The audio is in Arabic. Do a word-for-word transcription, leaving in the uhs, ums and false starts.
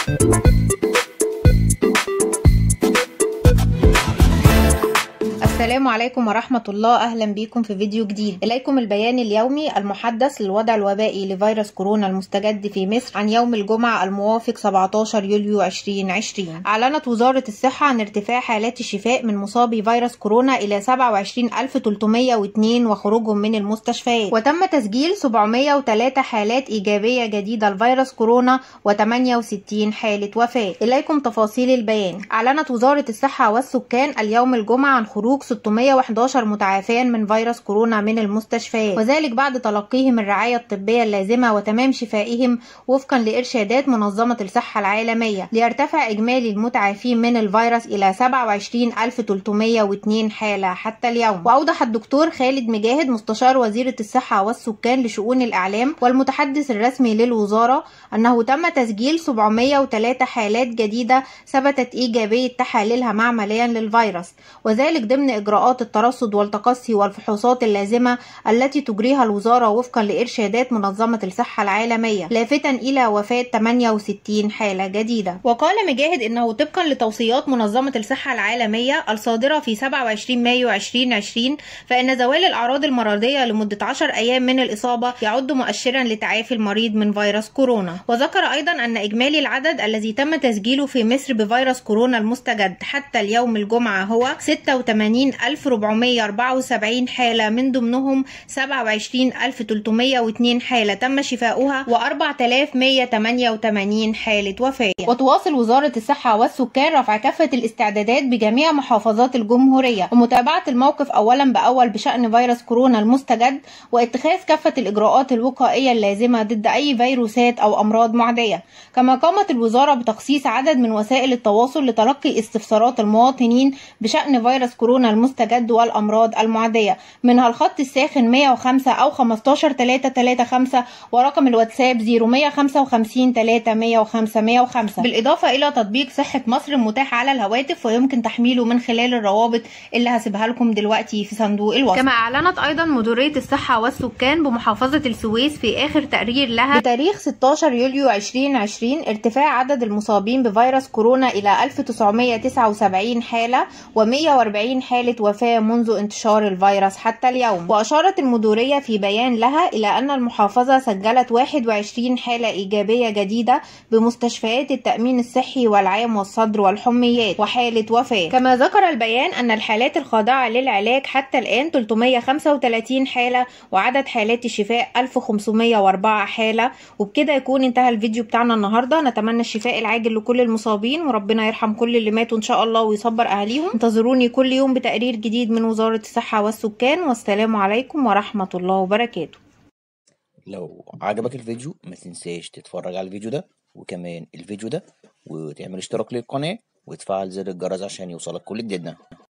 السلام عليكم ورحمة الله. أهلا بكم في فيديو جديد. إليكم البيان اليومي المحدث للوضع الوبائي لفيروس كورونا المستجد في مصر عن يوم الجمعة الموافق سبعتاشر يوليو ألفين وعشرين. أعلنت وزارة الصحة عن ارتفاع حالات الشفاء من مصابي فيروس كورونا إلى سبعة وعشرين ألف وثلاثمائة واثنين وخروجهم من المستشفيات، وتم تسجيل سبعمائة وثلاثة حالات إيجابية جديدة لفيروس كورونا وثمانية وستين حالة وفاة. إليكم تفاصيل البيان. أعلنت وزارة الصحة والسكان اليوم الجمعة عن خروج ستمائة وأحد عشر متعافيا من فيروس كورونا من المستشفيات، وذلك بعد تلقيهم الرعاية الطبية اللازمة وتمام شفائهم وفقا لإرشادات منظمة الصحة العالمية، ليرتفع إجمالي المتعافين من الفيروس إلى سبعة وعشرين ألف وثلاثمائة واثنين حالة حتى اليوم. وأوضح الدكتور خالد مجاهد مستشار وزيرة الصحة والسكان لشؤون الإعلام والمتحدث الرسمي للوزارة أنه تم تسجيل سبعمائة وثلاثة حالات جديدة ثبتت إيجابية تحاليلها معمليا للفيروس، وذلك ضمن إجراءات الترصد والتقصي والفحوصات اللازمة التي تجريها الوزارة وفقا لإرشادات منظمة الصحة العالمية، لافتا إلى وفاة ثمانية وستين حالة جديدة. وقال مجاهد إنه طبقا لتوصيات منظمة الصحة العالمية الصادرة في سبعة وعشرين مايو ألفين وعشرين، فإن زوال الأعراض المرضية لمدة عشر أيام من الإصابة يعد مؤشرا لتعافي المريض من فيروس كورونا. وذكر أيضا أن إجمالي العدد الذي تم تسجيله في مصر بفيروس كورونا المستجد حتى اليوم الجمعة هو ستة وثمانين ألف وأربعمائة وأربعة وسبعين حالة، من ضمنهم سبعة وعشرين ألف وثلاثمائة واثنين حالة تم شفاؤها وأربعة آلاف ومائة وثمانية وثمانين حالة وفاة. وتواصل وزارة الصحة والسكان رفع كافة الاستعدادات بجميع محافظات الجمهورية ومتابعة الموقف أولا بأول بشأن فيروس كورونا المستجد، واتخاذ كافة الإجراءات الوقائية اللازمة ضد أي فيروسات أو أمراض معدية. كما قامت الوزارة بتخصيص عدد من وسائل التواصل لتلقي استفسارات المواطنين بشأن فيروس كورونا المستجد والأمراض المعدية، منها الخط الساخن مائة وخمسة أو خمستاشر ثلاثة ثلاثة خمسة ورقم الواتساب صفر مائة وخمسة وخمسين ثلاثة مائة وخمسة مائة وخمسة، بالإضافة إلى تطبيق صحة مصر متاح على الهواتف ويمكن تحميله من خلال الروابط اللي هسيبها لكم دلوقتي في صندوق الوصف. كما أعلنت أيضا مديرية الصحة والسكان بمحافظة السويس في آخر تقرير لها بتاريخ ستاشر يوليو ألفين وعشرين ارتفاع عدد المصابين بفيروس كورونا إلى ألف وتسعمائة وتسعة وسبعين حالة ومائة وأربعين حالة وفاة منذ انتشار الفيروس حتى اليوم. وأشارت المديرية في بيان لها إلى أن المحافظة سجلت واحد وعشرين حالة إيجابية جديدة بمستشفيات التأمين الصحي والعام والصدر والحميات وحالة وفاة. كما ذكر البيان أن الحالات الخاضعة للعلاج حتى الآن ثلاثمائة وخمسة وثلاثين حالة وعدد حالات الشفاء ألف وخمسمائة وأربعة حالة. وبكده يكون انتهى الفيديو بتاعنا النهارده. نتمنى الشفاء العاجل لكل المصابين وربنا يرحم كل اللي ماتوا إن شاء الله ويصبر أهاليهم. انتظروني كل يوم بتقرير جديد من وزارة الصحة والسكان، والسلام عليكم ورحمة الله وبركاته. لو عجبك الفيديو ما تنساش تتفرج على الفيديو ده وكمان الفيديو ده وتعمل اشتراك للقناة وتفعل زر الجرس عشان يوصلك كل جديدنا.